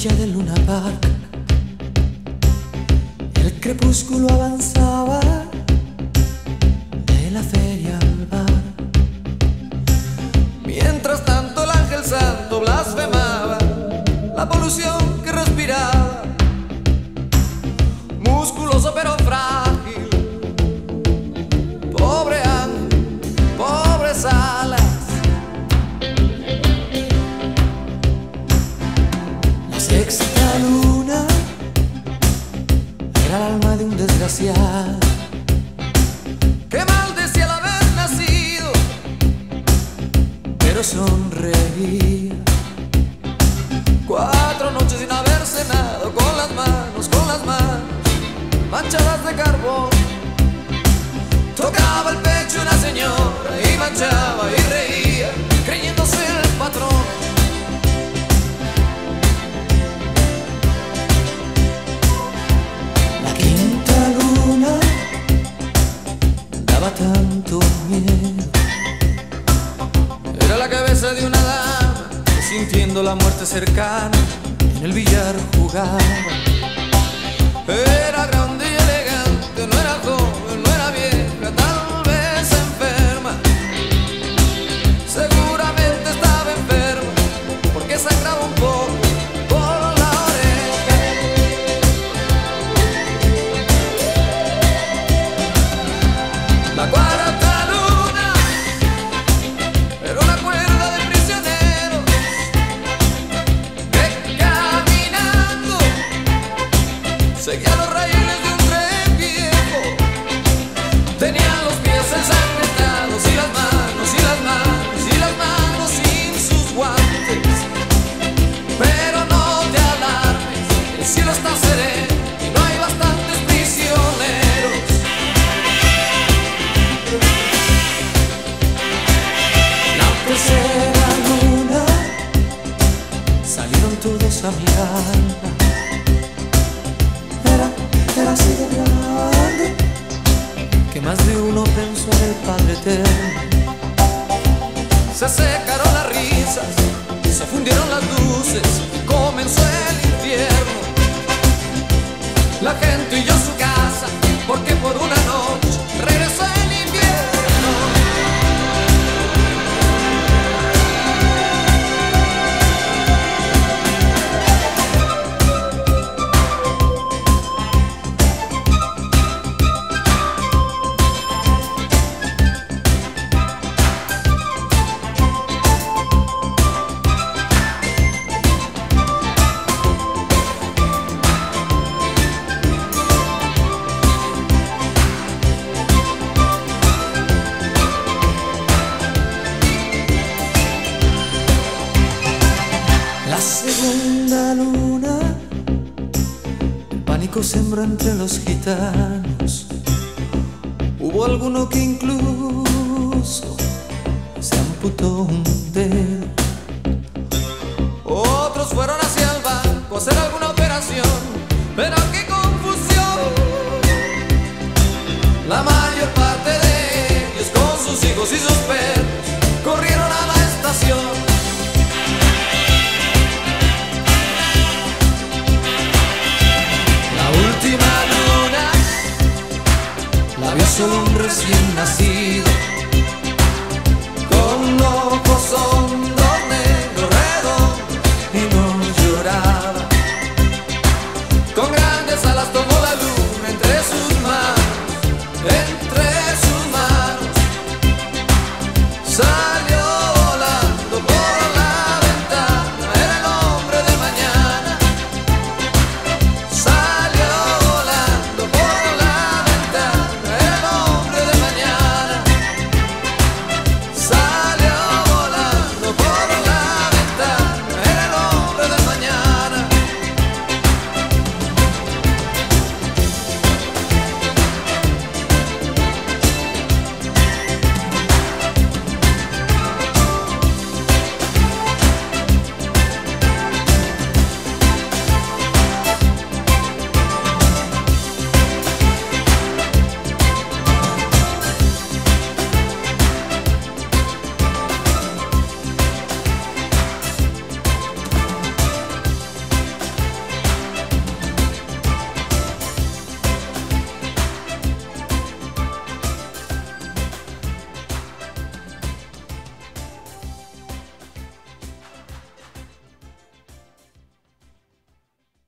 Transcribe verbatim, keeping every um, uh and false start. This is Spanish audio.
orilla del Luna Park, el crepúsculo avanzaba de la feria al bar. Mientras tanto el ángel santo blasfemaba la polución que respiraba, musculoso pero frágil, pobre ángel, pobres alas. La sexta luna era el alma de un desgraciado que maldecía el haber nacido, pero sonreía. Cuatro noches sin haber cenado, con las manos, con las manos manchadas de carbón. Tocaba el pecho una señora y manchaba y reía, creyéndose el patrón. La quinta luna daba tanto miedo, Era la cabeza de una dama que, sintiendo la muerte cercana, en el billar jugaba. era grande y elegante, no era joven, no era vieja, tal vez enferma. Seguramente estaba enferma, porque sangraba un poco por la oreja. La cuarta luna era una cuerda de prisioneros que caminando seguía los raíles de un tren viejo. Tenían los pies ensangrentados y las manos, y las manos, y las manos sin sus guantes. Pero no te alarmes, el cielo está sereno y no hay bastantes prisioneros. La tercera luna salieron todos a mirarla. Era, era así de grande que más de uno pensó en el Padre Eterno. Se secaron las risas, se fundieron las luces y comenzó el infierno. La gente huyó a su casa porque por una noche regresó el invierno. La segunda luna, el pánico sembró entre los gitanos. Hubo alguno que incluso se amputó un dedo. Otros fueron hacia el banco a hacer alguna operación, pero qué confusión. La mayor parte de ellos, con sus hijos y sus perros, corrieron a la estación. La última luna La vio solo un recién nacido, con ojos